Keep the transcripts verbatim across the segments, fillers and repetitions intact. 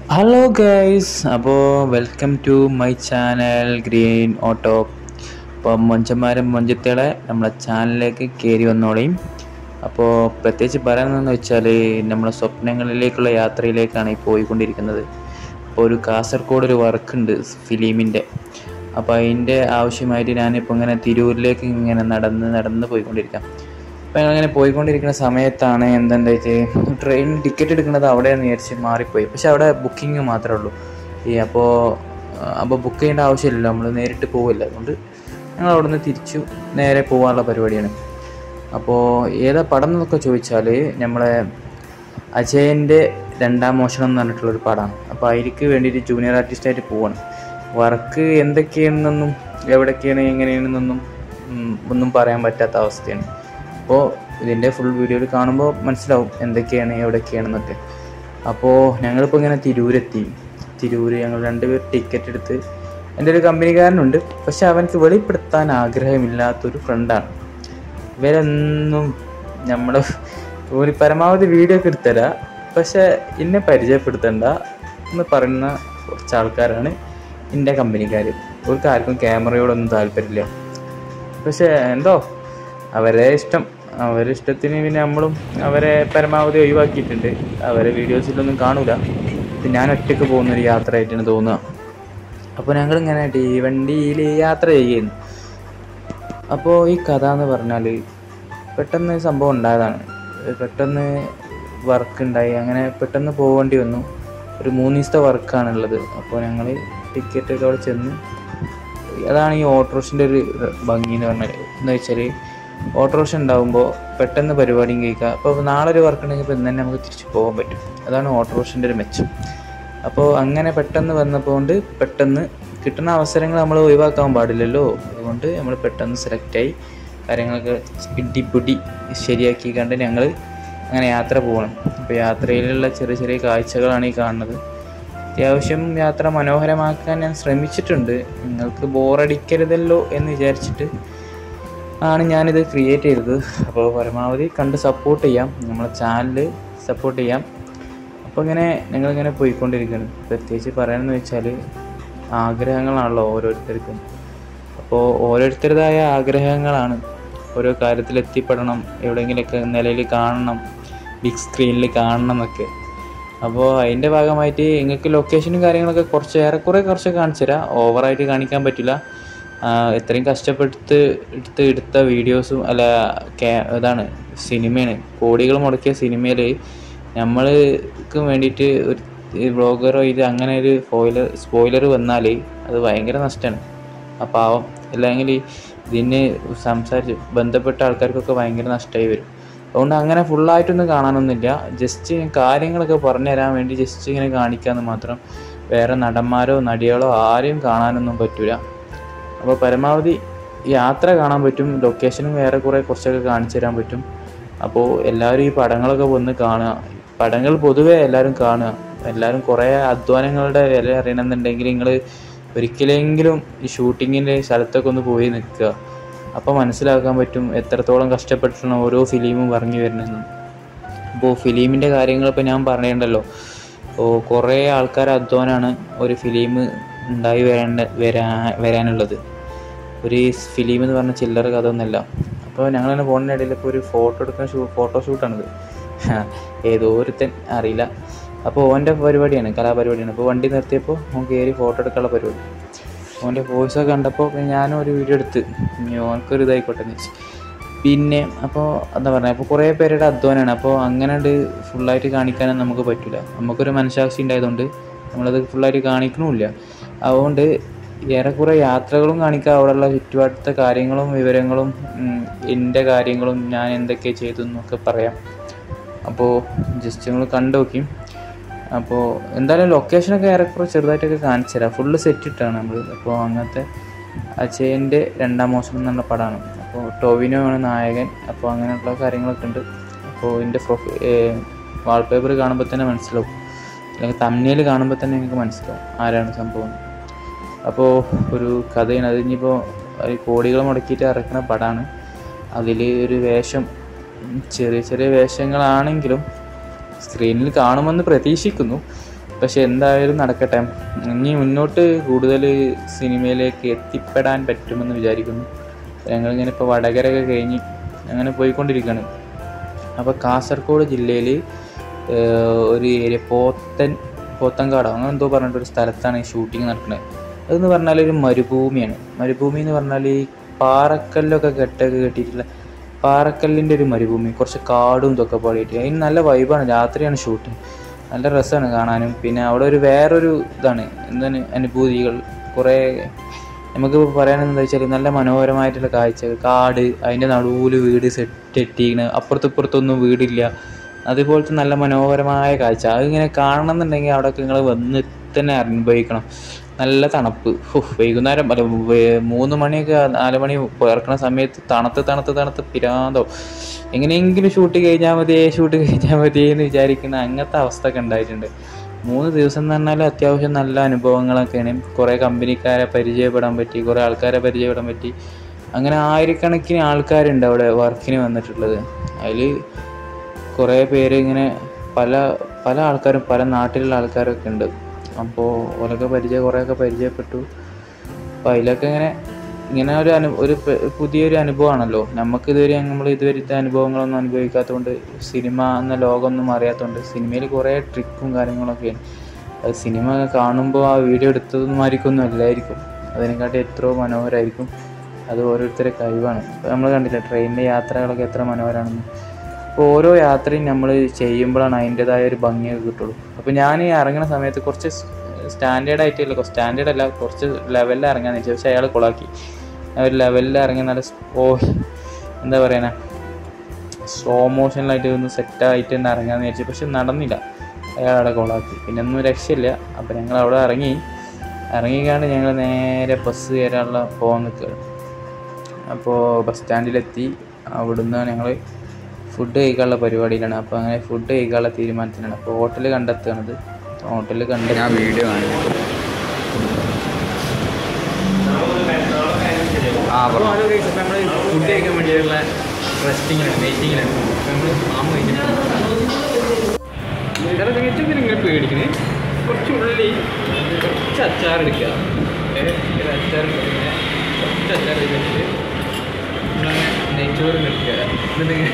Hello guys, അപ്പോൾ welcome to my channel green auto. അപ്പോൾ മൊഞ്ചന്മാരും മൊഞ്ചത്തികളെ നമ്മളെ ചാനലിലേക്ക് കയറി വന്നോളയും. അപ്പോൾ പ്രത്യേകിച്ച് പറയുന്നതെന്ന് വെച്ചാൽ നമ്മളെ സ്വപ്നങ്ങളിലേക്കുള്ള യാത്രയിലേക്കാണ് ഈ പോയിക്കൊണ്ടിരിക്കുന്നത്. അപ്പോൾ ഒരു കാസർഗോഡ് ഒരു വർക്കുണ്ട് ഫിലിമിൻ്റെ. അപ്പോൾ അതിൻ്റെ ആവശ്യമായിട്ട് ഞാനിപ്പോൾ ഇങ്ങനെ തിരൂരിലേക്ക് ഇങ്ങനെ നടന്ന് നടന്ന് പോയിക്കൊണ്ടിരിക്കാം. അപ്പോൾ ഞങ്ങളിങ്ങനെ പോയിക്കൊണ്ടിരിക്കുന്ന സമയത്താണ് എന്തെന്താ വെച്ചാൽ ട്രെയിൻ ടിക്കറ്റ് എടുക്കുന്നത് അവിടെയെന്ന് വിചാരിച്ച് മാറിപ്പോയി. പക്ഷെ അവിടെ ബുക്കിംഗ് മാത്രമേ ഉള്ളൂ. ഈ അപ്പോൾ അപ്പോൾ ബുക്ക് ചെയ്യേണ്ട ആവശ്യമില്ലല്ലോ, നമ്മൾ നേരിട്ട് പോവില്ല. അതുകൊണ്ട് ഞങ്ങൾ അവിടെ നിന്ന് തിരിച്ചു നേരെ പോകാനുള്ള പരിപാടിയാണ്. അപ്പോൾ ഏതാ പടം എന്നൊക്കെ ചോദിച്ചാൽ നമ്മളെ അജയൻ്റെ രണ്ടാം മോഷണം എന്ന് പറഞ്ഞിട്ടുള്ളൊരു പടമാണ്. അപ്പോൾ അതിലേക്ക് വേണ്ടിയിട്ട് ജൂനിയർ ആർട്ടിസ്റ്റായിട്ട് പോവാണ്. വർക്ക് എന്തൊക്കെയാണെന്നൊന്നും എവിടേക്കാണ് എങ്ങനെയാണെന്നൊന്നും ഒന്നും പറയാൻ പറ്റാത്ത അവസ്ഥയാണ്. അപ്പോൾ ഇതിൻ്റെ ഫുൾ വീഡിയോയിൽ കാണുമ്പോൾ മനസ്സിലാവും എന്തൊക്കെയാണ് എവിടെയൊക്കെയാണെന്നൊക്കെ. അപ്പോൾ ഞങ്ങളിപ്പോൾ ഇങ്ങനെ തിരൂരെത്തി. തിരൂർ ഞങ്ങൾ രണ്ടുപേർ ടിക്കറ്റ് എടുത്ത്, എൻ്റെ ഒരു കമ്പനിക്കാരനുണ്ട്, പക്ഷെ അവനക്ക് വെളിപ്പെടുത്താൻ ആഗ്രഹമില്ലാത്തൊരു ഫ്രണ്ടാണ്. ഇവരെന്നും നമ്മുടെ ഒരു പരമാവധി വീഡിയോ ഒക്കെ എടുത്തരാം, പക്ഷെ എന്നെ പരിചയപ്പെടുത്തണ്ട എന്ന് പറയുന്ന കുറച്ച് ആൾക്കാരാണ് എൻ്റെ കമ്പനിക്കാർ. അവർക്ക് ആർക്കും ക്യാമറയോടൊന്നും താല്പര്യമില്ല. പക്ഷേ എന്തോ അവരെ ഇഷ്ടം, അവരെ ഇഷ്ടത്തിന് പിന്നെ നമ്മളും അവരെ പരമാവധി ഒഴിവാക്കിയിട്ടുണ്ട്. അവരെ വീഡിയോസിലൊന്നും കാണൂല. ഇത് ഞാൻ ഒറ്റയ്ക്ക് പോകുന്നൊരു യാത്രയായിട്ടാണ് തോന്നുക. അപ്പോൾ ഞങ്ങളിങ്ങനെ തീവണ്ടിയിൽ യാത്ര ചെയ്യുന്നു. അപ്പോൾ ഈ കഥ എന്ന് പറഞ്ഞാൽ പെട്ടെന്ന് സംഭവം ഉണ്ടായതാണ്. പെട്ടെന്ന് വർക്ക് ഉണ്ടായി, അങ്ങനെ പെട്ടെന്ന് പോകേണ്ടി വന്നു. ഒരു മൂന്ന് ദിവസത്തെ വർക്കാണുള്ളത്. അപ്പോൾ ഞങ്ങൾ ടിക്കറ്റൊക്കെ അവിടെ ചെന്ന്, അതാണ് ഈ ഓട്ടോറിക്ഷൻ്റെ ഒരു ഭംഗി എന്ന് പറഞ്ഞാൽ. എന്ന് വെച്ചാൽ ഓട്ടോറിക്ഷ ഉണ്ടാകുമ്പോൾ പെട്ടെന്ന് പരിപാടിയും കഴിക്കുക. അപ്പോൾ നാളെ ഒരു വർക്ക് ഉണ്ടെങ്കിൽ ഇപ്പോൾ ഇന്ന് തന്നെ നമുക്ക് തിരിച്ച് പോകാൻ പറ്റും. അതാണ് ഓട്ടോറിക്ഷൻ്റെ ഒരു മെച്ചം. അപ്പോൾ അങ്ങനെ പെട്ടെന്ന് വന്നപ്പോൾ കൊണ്ട് പെട്ടെന്ന് കിട്ടുന്ന അവസരങ്ങൾ നമ്മൾ ഒഴിവാക്കാൻ പാടില്ലല്ലോ. അതുകൊണ്ട് നമ്മൾ പെട്ടെന്ന് സെലക്റ്റായി കാര്യങ്ങളൊക്കെ പിടിപ്പൊടി ശരിയാക്കി കണ്ട് ഞങ്ങൾ അങ്ങനെ യാത്ര പോകണം. അപ്പോൾ യാത്രയിലുള്ള ചെറിയ ചെറിയ കാഴ്ചകളാണ് ഈ കാണുന്നത്. അത്യാവശ്യം യാത്ര മനോഹരമാക്കാൻ ഞാൻ ശ്രമിച്ചിട്ടുണ്ട്. നിങ്ങൾക്ക് ബോറടിക്കരുതല്ലോ എന്ന് വിചാരിച്ചിട്ട് ആണ് ഞാനിത് ക്രിയേറ്റ് ചെയ്തത്. അപ്പോൾ പരമാവധി കണ്ട് സപ്പോർട്ട് ചെയ്യാം, നമ്മളെ ചാനൽ സപ്പോർട്ട് ചെയ്യാം. അപ്പോൾ ഇങ്ങനെ ഞങ്ങളിങ്ങനെ പോയിക്കൊണ്ടിരിക്കുകയാണ്. പ്രത്യേകിച്ച് പറയാമെന്ന് വെച്ചാൽ ആഗ്രഹങ്ങളാണല്ലോ ഓരോരുത്തർക്കും. അപ്പോൾ ഓരോരുത്തരുടേതായ ആഗ്രഹങ്ങളാണ്. ഓരോ കാര്യത്തിൽ എത്തിപ്പെടണം, എവിടെയെങ്കിലുമൊക്കെ നിലയിൽ കാണണം, ബിഗ് സ്ക്രീനിൽ കാണണം എന്നൊക്കെ. അപ്പോൾ അതിൻ്റെ ഭാഗമായിട്ട് നിങ്ങൾക്ക് ലൊക്കേഷനും കാര്യങ്ങളൊക്കെ കുറച്ച് ഏറെക്കുറെ കുറച്ച് കാണിച്ചു തരാം. ഓവറായിട്ട് കാണിക്കാൻ പറ്റില്ല. എത്രയും കഷ്ടപ്പെട്ട് എടുത്ത് എടുത്ത വീഡിയോസും അല്ല ക്യാ ഇതാണ് സിനിമയാണ്. കോടികൾ മുടക്കിയ സിനിമയിൽ നമ്മൾക്ക് വേണ്ടിയിട്ട് ഒരു വ്ളോഗറോ ഇത് അങ്ങനെ ഒരു സ്പോയിലർ സ്പോയിലർ വന്നാൽ അത് ഭയങ്കര നഷ്ടമാണ്. ആ പാവം അല്ലെങ്കിൽ ഇതിന് സംസാരിച്ച് ബന്ധപ്പെട്ട ആൾക്കാർക്കൊക്കെ ഭയങ്കര നഷ്ടമായി വരും. അതുകൊണ്ട് അങ്ങനെ ഫുള്ളായിട്ടൊന്നും കാണാനൊന്നുമില്ല. ജസ്റ്റ് കാര്യങ്ങളൊക്കെ പറഞ്ഞു തരാൻ വേണ്ടി ജസ്റ്റ് ഇങ്ങനെ കാണിക്കാമെന്ന് മാത്രം. വേറെ നടന്മാരോ നടികളോ ആരെയും കാണാനൊന്നും പറ്റില്ല. അപ്പോൾ പരമാവധി യാത്ര കാണാൻ പറ്റും. ലൊക്കേഷനും വേറെ കുറേ കുറച്ചൊക്കെ കാണിച്ചു തരാൻ പറ്റും. അപ്പോൾ എല്ലാവരും ഈ പടങ്ങളൊക്കെ വന്ന് കാണുക. പടങ്ങൾ പൊതുവേ എല്ലാവരും കാണുക. എല്ലാവരും കുറേ അധ്വാനങ്ങളുടെ വില അറിയണമെന്നുണ്ടെങ്കിൽ നിങ്ങൾ ഒരിക്കലെങ്കിലും ഈ ഷൂട്ടിങ്ങിൻ്റെ സ്ഥലത്തൊക്കെ ഒന്ന് പോയി നിൽക്കുക. അപ്പോൾ മനസ്സിലാക്കാൻ പറ്റും എത്രത്തോളം കഷ്ടപ്പെട്ടിട്ടാണ് ഓരോ ഫിലിമും ഇറങ്ങി വരുന്നതെന്ന്. അപ്പോൾ ഫിലിമിൻ്റെ കാര്യങ്ങൾ ഇപ്പോൾ ഞാൻ പറഞ്ഞിട്ടുണ്ടല്ലോ. അപ്പോൾ കുറേ ആൾക്കാർ അധ്വാനമാണ് ഒരു ഫിലിം ഉണ്ടായി വരേണ്ട വരാ വരാനുള്ളത്. ഒരു ഫിലിം എന്ന് പറഞ്ഞാൽ ചില്ലറ കഥ ഒന്നുമല്ല. അപ്പോൾ ഞങ്ങളിങ്ങനെ പോകുന്ന ഇടയിൽ ഇപ്പോൾ ഒരു ഫോട്ടോ എടുക്കുന്ന ഷൂ ഫോട്ടോ ഷൂട്ടാണിത്. ഏതോ ഒരുത്തൻ അറിയില്ല. അപ്പോൾ ഓൻ്റെ പരിപാടിയാണ്, കലാപരിപാടിയാണ്. അപ്പോൾ വണ്ടി നിർത്തിയപ്പോൾ ഓൻ കയറി ഫോട്ടോ എടുക്കാനുള്ള പരിപാടി. ഓൻ്റെ വോയിസൊക്കെ കണ്ടപ്പോൾ ഞാനും ഒരു വീഡിയോ എടുത്ത് ഓനക്കൊരു ഇതായിക്കോട്ടെ എന്ന് വെച്ച്. പിന്നെ അപ്പോൾ എന്താ പറയുക, അപ്പോൾ കുറേ പേരുടെ അധ്വാനമാണ്. അപ്പോൾ അങ്ങനെ ഫുള്ളായിട്ട് കാണിക്കാനൊന്നും നമുക്ക് പറ്റില്ല. നമുക്കൊരു മനഃസാക്ഷി ഉണ്ടായതുകൊണ്ട് നമ്മളത് ഫുള്ളായിട്ട് കാണിക്കണമില്ല. അതുകൊണ്ട് ഏറെക്കുറെ യാത്രകളും കാണിക്കുക, അവിടെയുള്ള ചുറ്റുപാടത്തെ കാര്യങ്ങളും വിവരങ്ങളും എൻ്റെ കാര്യങ്ങളും ഞാൻ എന്തൊക്കെ ചെയ്തു എന്നൊക്കെ പറയാം. അപ്പോൾ ജസ്റ്റ് നിങ്ങൾ കണ്ടു നോക്കി. അപ്പോൾ എന്തായാലും ലൊക്കേഷനൊക്കെ ഏറെക്കുറെ ചെറുതായിട്ടൊക്കെ കാണിച്ചു തരാം. ഫുള്ള് സെറ്റ് ഇട്ടാണ് നമ്മൾ. അപ്പോൾ അങ്ങനത്തെ അജയൻ്റെ രണ്ടാം മോഷണം എന്നുള്ള പടമാണ്. അപ്പോൾ ടോവിനോ ആണ് നായകൻ. അപ്പോൾ അങ്ങനെയുള്ള കാര്യങ്ങളൊക്കെ ഉണ്ട്. അപ്പോൾ ഇതിൻ്റെ പ്രൊഫൈ വാൾപേപ്പർ കാണുമ്പോൾ തന്നെ മനസ്സിലാവും, അല്ലെങ്കിൽ തമ്മിൽ കാണുമ്പോൾ തന്നെ നിങ്ങൾക്ക് മനസ്സിലാവും ആരാണ് സംഭവം. അപ്പോൾ ഒരു കഥയാണ്. അത് ഇനിയിപ്പോൾ കോടികൾ മുടക്കിയിട്ട് ഇറക്കുന്ന പടമാണ്. അതിൽ ഒരു വേഷം, ചെറിയ ചെറിയ വേഷങ്ങളാണെങ്കിലും സ്ക്രീനിൽ കാണുമെന്ന് പ്രതീക്ഷിക്കുന്നു. പക്ഷെ എന്തായാലും നടക്കട്ടെ. ഇനി മുന്നോട്ട് കൂടുതൽ സിനിമയിലേക്ക് എത്തിപ്പെടാൻ പറ്റുമെന്ന് വിചാരിക്കുന്നു. ഞങ്ങളിങ്ങനെ ഇപ്പോൾ വടകരയൊക്കെ കഴിഞ്ഞ് അങ്ങനെ പോയിക്കൊണ്ടിരിക്കുകയാണ്. അപ്പോൾ കാസർഗോഡ് ജില്ലയിൽ ഒരു ഏരിയ പോത്തൻ പോത്തൻകാടോ അങ്ങനെ എന്തോ പറഞ്ഞിട്ടൊരു സ്ഥലത്താണ് ഈ ഷൂട്ടിങ് നടക്കുന്നത്. അതെന്ന് പറഞ്ഞാൽ ഒരു മരുഭൂമിയാണ്. മരുഭൂമി എന്ന് പറഞ്ഞാൽ ഈ പാറക്കല്ലൊക്കെ കെട്ടൊക്കെ കെട്ടിയിട്ടുള്ള പാറക്കല്ലിൻ്റെ ഒരു മരുഭൂമി, കുറച്ച് കാടും ഇതൊക്കെ പാടിയിട്ട് അതിന് നല്ല വൈബാണ്. രാത്രിയാണ് ഷൂട്ടിങ്, നല്ല രസമാണ് കാണാനും. പിന്നെ അവിടെ ഒരു വേറൊരു ഇതാണ് എന്താണ് അനുഭൂതികൾ കുറേ നമുക്ക് പറയാനെന്താ വെച്ചാൽ നല്ല മനോഹരമായിട്ടുള്ള കാഴ്ചകൾ, കാട്, അതിൻ്റെ നടുവിൽ വീട് സെറ്റ് ഇട്ടിരിക്കണ്, അപ്പുറത്തിപ്പുറത്തൊന്നും വീടില്ല, അതുപോലത്തെ നല്ല മനോഹരമായ കാഴ്ച. അതിങ്ങനെ കാണണം എന്നുണ്ടെങ്കിൽ അവിടെയൊക്കെ നിങ്ങൾ വന്ന് തന്നെ അനുഭവിക്കണം. നല്ല തണുപ്പ്, വൈകുന്നേരം അല്ല മൂന്ന് മണിയൊക്കെ നാല് മണി ഇറക്കുന്ന സമയത്ത് തണുത്ത് തണുത്ത് തണുത്ത് പിരാന്തോ, എങ്ങനെയെങ്കിലും ഷൂട്ട് കഴിഞ്ഞാൽ മതിയേ ഷൂട്ട് കഴിഞ്ഞാൽ മതിയേ എന്ന് വിചാരിക്കുന്ന അങ്ങനത്തെ അവസ്ഥ ഒക്കെ ഉണ്ടായിട്ടുണ്ട്. മൂന്ന് ദിവസം എന്ന് പറഞ്ഞാൽ അത്യാവശ്യം നല്ല അനുഭവങ്ങളൊക്കെയാണ്. കുറേ കമ്പനിക്കാരെ പരിചയപ്പെടാൻ പറ്റി, കുറേ ആൾക്കാരെ പരിചയപ്പെടാൻ പറ്റി. അങ്ങനെ ആയിരക്കണക്കിന് ആൾക്കാരുണ്ട് അവിടെ വർക്കിന് വന്നിട്ടുള്ളത്. അതിൽ കുറേ പേര് ഇങ്ങനെ പല പല ആൾക്കാരും പല നാട്ടിലുള്ള ആൾക്കാരൊക്കെ ഉണ്ട്. അപ്പോൾ ഓരൊക്കെ പരിചയം കുറേയൊക്കെ പരിചയപ്പെട്ടു. അപ്പോൾ അതിലൊക്കെ ഇങ്ങനെ ഇങ്ങനെ ഒരു അനു ഒരു പുതിയൊരു അനുഭവമാണല്ലോ. നമുക്കിതുവരെ നമ്മൾ ഇതുവരെത്തെ അനുഭവങ്ങളൊന്നും അനുഭവിക്കാത്തതുകൊണ്ട്, സിനിമ എന്ന ലോകമൊന്നും അറിയാത്തതുകൊണ്ട് സിനിമയിൽ കുറേ ട്രിക്കും കാര്യങ്ങളൊക്കെയാണ്. അത് സിനിമ കാണുമ്പോൾ ആ വീഡിയോ എടുത്തതൊന്നും ആയിരിക്കൊന്നും അല്ലായിരിക്കും, അതിനെക്കാട്ടി എത്രയോ മനോഹരമായിരിക്കും. അത് ഓരോരുത്തരുടെ കഴിവാണ്. ഇപ്പോൾ നമ്മൾ കണ്ടില്ല ട്രെയിനിൻ്റെ യാത്രകളൊക്കെ എത്ര മനോഹരമാണെന്ന്. അപ്പോൾ ഓരോ യാത്രയും നമ്മൾ ചെയ്യുമ്പോഴാണ് അതിൻ്റേതായ ഒരു ഭംഗിയൊക്കെ കിട്ടുള്ളൂ. അപ്പോൾ ഞാൻ ഈ ഇറങ്ങുന്ന സമയത്ത് കുറച്ച് സ്റ്റാൻഡേർഡ് ആയിട്ടില്ല, സ്റ്റാൻഡേർഡ് അല്ല കുറച്ച് ലെവലിൽ ഇറങ്ങാന്ന് വെച്ചാൽ, പക്ഷേ അയാൾ കൊളാക്കി. ഒരു ലെവലിൽ ഇറങ്ങി നല്ല സ്പോ എന്താ പറയുക സ്ലോ മോഷനിലായിട്ട് ഒന്ന് സെറ്റായിട്ട് തന്നെ ഇറങ്ങാമെന്ന് വിചാരിച്ചു. പക്ഷെ നടന്നില്ല, അയാൾ അവിടെ കൊളാക്കി. പിന്നെ ഒന്നും രക്ഷയില്ല. അപ്പോൾ ഞങ്ങൾ അവിടെ ഇറങ്ങി ഇറങ്ങിക്കാണ്ട് ഞങ്ങൾ നേരെ ബസ് കയറാനുള്ള പോകാൻ നിൽക്കുകയാണ്. അപ്പോൾ ബസ് സ്റ്റാൻഡിലെത്തി. അവിടുന്ന് ഞങ്ങൾ ഫുഡ് കഴിക്കാനുള്ള പരിപാടിയിലാണ്. അപ്പോൾ അങ്ങനെ ഫുഡ് കഴിക്കാനുള്ള തീരുമാനത്തിലാണ്. അപ്പോൾ ഹോട്ടൽ കണ്ടെത്തുകയാണത്. ഹോട്ടൽ കണ്ട് ഞാൻ വീഡിയോ കാണുന്നത്. ആ അപ്പോൾ നമ്മൾ ഫുഡ് കഴിക്കാൻ വേണ്ടിയിട്ടുള്ള റെസ്റ്റിങ്ങിലാണ്, വെയിറ്റിങ്ങിലാണ്. അപ്പോൾ നമ്മൾ മാമ കഴിച്ചിട്ട് ഇങ്ങനെ പേടിക്കുന്നത് കുറച്ച് ഉള്ളി, കുറച്ച് അച്ചാറെടുക്കുക. അച്ചാർ കുറച്ച് അച്ചാർ വെച്ചിട്ട് നമ്മളങ്ങനെ നെയ്ച്ചോറ് എടുക്കുക. എന്നിട്ട്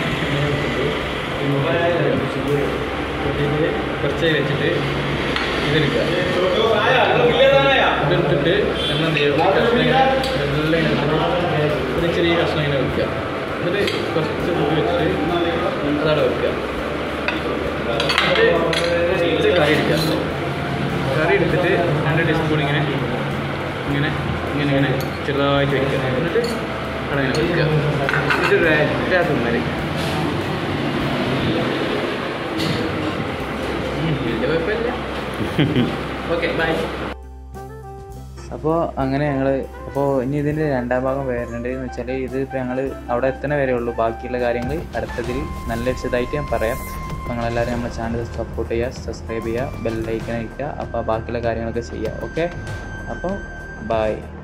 കുറച്ച് വെച്ചിട്ട് ഇതെടുക്കുക. ഇതെടുത്തിട്ട് നമ്മൾ എന്ത് ചെയ്യുക, ഒരു ചെറിയ കഷ്ണം ഇങ്ങനെ വെക്കുക. എന്നിട്ട് കുറച്ച് ഫുഡ് വെച്ചിട്ട് അതവിടെ വെക്കുക. എന്നിട്ട് കുറച്ച് കറി എടുക്കുക. കറി എടുത്തിട്ട് രണ്ട് ടീസ്പൂൺ ഇങ്ങനെ ഇങ്ങനെ ഇങ്ങനെ ഇങ്ങനെ ചെറുതായിട്ട് വയ്ക്കുക. എന്നിട്ട് അവിടെ ഇങ്ങനെ വയ്ക്കുക. ഇത് രാ തിന്നാൽ വലിയ കുഴപ്പമില്ല. Okay bye. അപ്പോൾ അങ്ങനെ ഞങ്ങൾ അപ്പോൾ ഇനി ഇതിൻ്റെ രണ്ടാം ഭാഗം വരേണ്ടതെന്ന് വെച്ചാൽ, ഇത് ഇപ്പോൾ ഞങ്ങൾ അവിടെ എത്തണ വരെ ഉള്ളൂ. ബാക്കിയുള്ള കാര്യങ്ങൾ അടുത്തതിൽ നല്ല വിശദമായിട്ട് ഞാൻ പറയാം. അപ്പോൾ നിങ്ങളെല്ലാവരും നമ്മുടെ ചാനൽ സപ്പോർട്ട് ചെയ്യുക, സബ്സ്ക്രൈബ് ചെയ്യുക, ബെൽ ഐക്കൺ അടിക്കുക. അപ്പോൾ ബാക്കിയുള്ള കാര്യങ്ങളൊക്കെ ചെയ്യുക. ഓക്കെ, അപ്പോൾ ബൈ.